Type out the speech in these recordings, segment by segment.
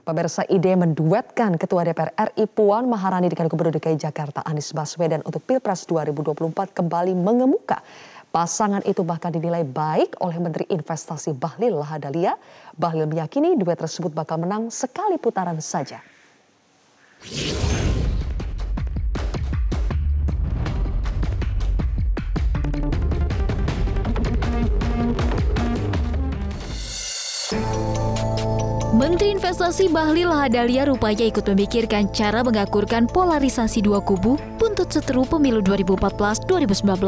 Pemirsa, ide menduetkan Ketua DPR RI Puan Maharani dengan Gubernur DKI Jakarta Anies Baswedan untuk Pilpres 2024 kembali mengemuka. Pasangan itu bahkan dinilai baik oleh Menteri Investasi Bahlil Lahadalia. Bahlil meyakini duet tersebut bakal menang sekali putaran saja. Menteri Investasi Bahlil Lahadalia rupanya ikut memikirkan cara mengakurkan polarisasi dua kubu buntut seteru pemilu 2014-2019.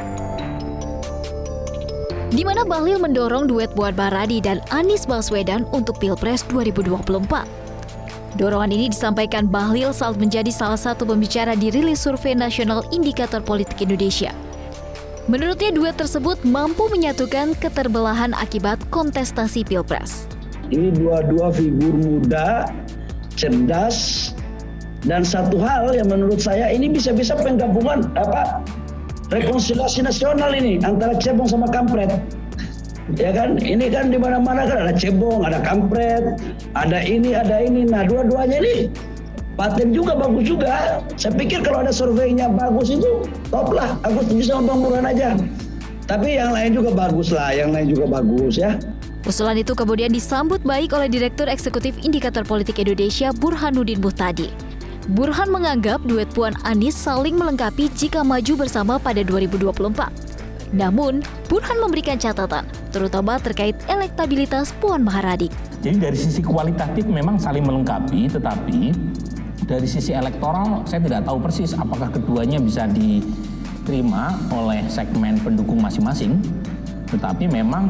Di mana Bahlil mendorong duet Puan Maharani dan Anies Baswedan untuk Pilpres 2024. Dorongan ini disampaikan Bahlil saat menjadi salah satu pembicara di rilis survei nasional Indikator Politik Indonesia. Menurutnya duet tersebut mampu menyatukan keterbelahan akibat kontestasi Pilpres. Ini dua-dua figur muda, cerdas, dan satu hal yang menurut saya ini bisa-bisa penggabungan rekonsiliasi nasional ini antara cebong sama kampret. Ya kan, ini kan di mana-mana kan ada cebong, ada kampret, ada ini. Nah, dua-duanya ini paten juga, bagus juga. Saya pikir kalau ada surveinya bagus itu top lah. Aku bisa ngomong murahan aja. Tapi yang lain juga bagus lah, ya. Usulan itu kemudian disambut baik oleh Direktur Eksekutif Indikator Politik Indonesia Burhanuddin Muhtadi. Burhan menganggap duet Puan Anies saling melengkapi jika maju bersama pada 2024. Namun, Burhan memberikan catatan, terutama terkait elektabilitas Puan Maharani. Jadi dari sisi kualitatif memang saling melengkapi, tetapi dari sisi elektoral saya tidak tahu persis apakah keduanya bisa diterima oleh segmen pendukung masing-masing. Tetapi memang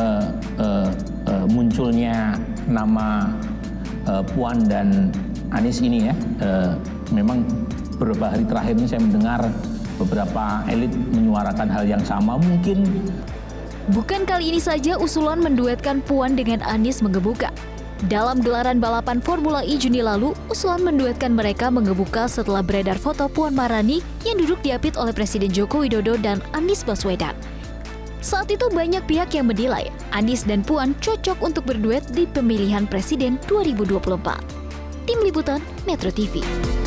munculnya nama Puan dan Anies ini ya, memang beberapa hari terakhir ini saya mendengar beberapa elit menyuarakan hal yang sama mungkin. Bukan kali ini saja usulan menduetkan Puan dengan Anies menggebuka. Dalam gelaran balapan Formula E Juni lalu, usulan menduetkan mereka menggebuka setelah beredar foto Puan Maharani yang duduk diapit oleh Presiden Joko Widodo dan Anies Baswedan. Saat itu banyak pihak yang menilai Anies dan Puan cocok untuk berduet di pemilihan Presiden 2024. Tim Liputan Metro TV.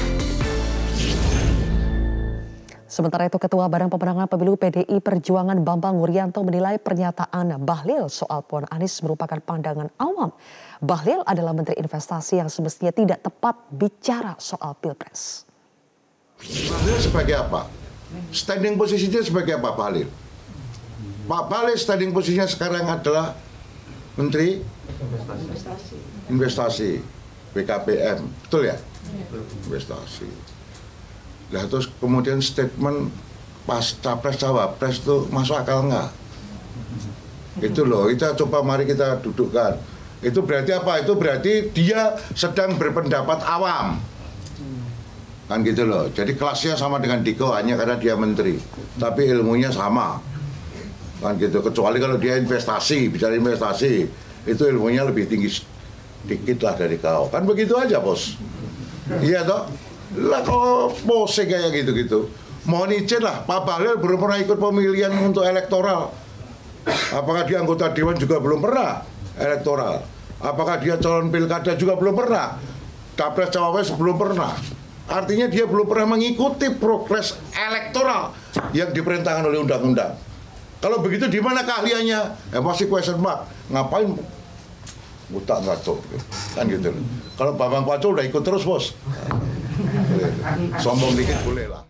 Sementara itu, Ketua Badan Pemenangan Pemilu PDI Perjuangan Bambang Wuryanto menilai pernyataan Bahlil soal Puan Anies merupakan pandangan awam. Bahlil adalah Menteri Investasi yang semestinya tidak tepat bicara soal Pilpres. Bahlil sebagai apa? Standing posisinya sebagai apa Bahlil? Pak Bahlil standing posisinya sekarang adalah Menteri Investasi BKPM, betul ya? Investasi. Nah terus kemudian statement pas capres-cawapres itu masuk akal nggak? Itu loh, kita coba mari kita dudukkan. Itu berarti apa? Itu berarti dia sedang berpendapat awam. Kan gitu loh, jadi kelasnya sama dengan Diko hanya karena dia menteri. Tapi ilmunya sama. Kan gitu, kecuali kalau dia bicara investasi, itu ilmunya lebih tinggi dikit lah dari kau. Kan begitu aja, Bos. Iya toh? Lah kalau pose kayak gitu-gitu. Mohon izin lah, Pak Bahlil belum pernah ikut pemilihan untuk elektoral. Apakah dia anggota Dewan juga belum pernah elektoral? Apakah dia calon pilkada juga belum pernah? Capres cawapres belum pernah. Artinya dia belum pernah mengikuti progres elektoral yang diperintahkan oleh undang-undang. Kalau begitu di mana keahliannya? Masih question mark. Ngapain? Buta ngaco. Kan gitu. Kalau Bambang Pacul udah ikut terus, Bos. Sombong dikit boleh lah.